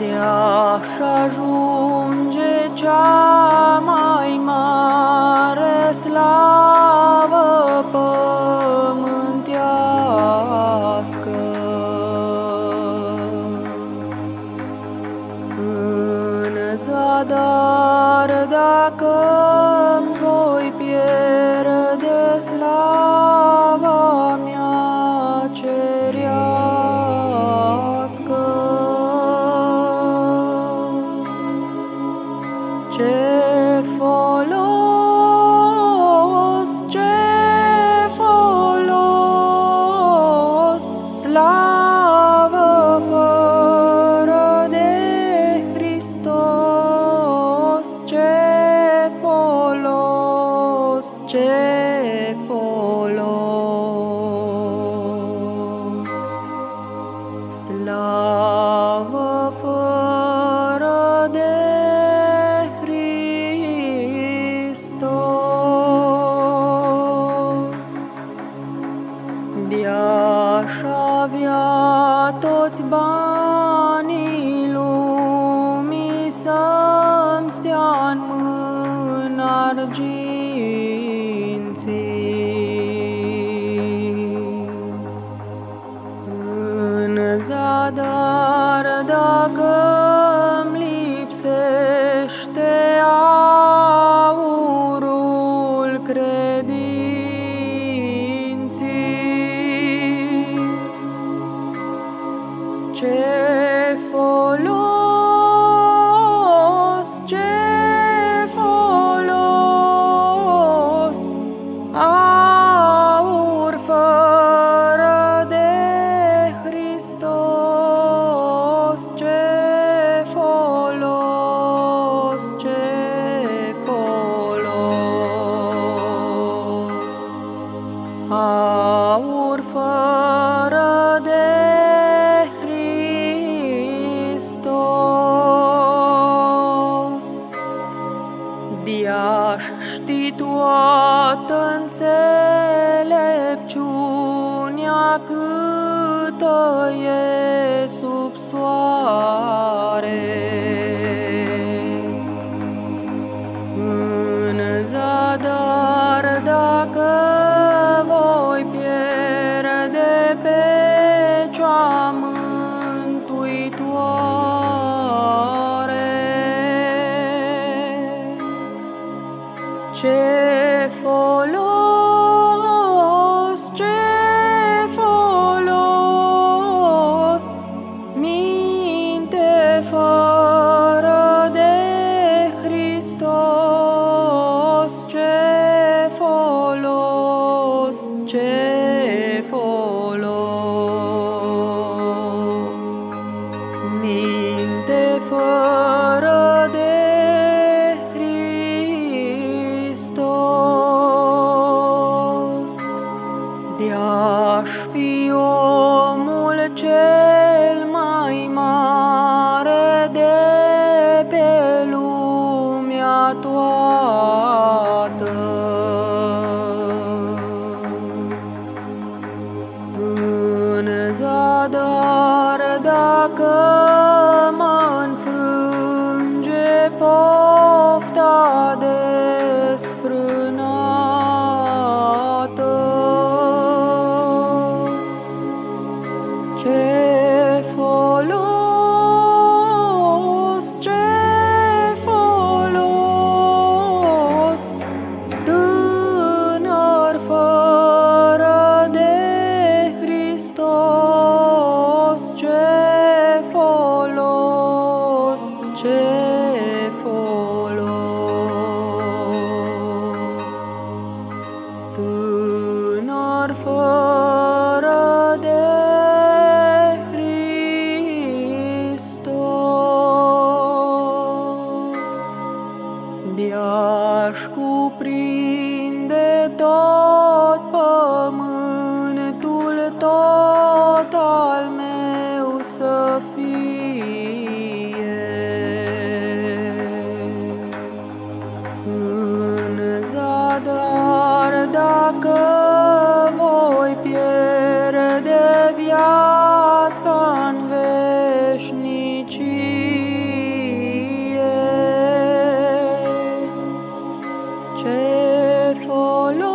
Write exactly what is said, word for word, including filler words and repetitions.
de-aș ajunge cea mai mare slavă pământească. În zadar dacă-mi voi pierde slava mea cerească, ce folos, ce folos, slavă fără de Hristos, ce folos, ce folos, slavă fără de de-aș avea toți banii lumii să-mi stea-n mână arginții, în zadar dacă-mi lipsește aurul credinții, ce folos, ce folos, aur fără de Hristos, ce folos, ce folos, aur fără de de-aș ști toată înțelepciunea câtă e sub soare, în zadar dacă voi pierde pe cea mântuitoare, ce folos, ce folos, minte fără de Hristos, ce folos, ce folos, minte fără de de-aș fi omul cel mai mare de pe lumea toată, în zadar dacă mă înfrânge pofta desfrânată, ce folos, ce folos, tânăr fără de Hristos, ce folos, ce folos, tânăr fără de de-aș cuprinde tot pământul, tot al meu să fie, în zadar dacă voi pierde viața în veșnicie, Ce folos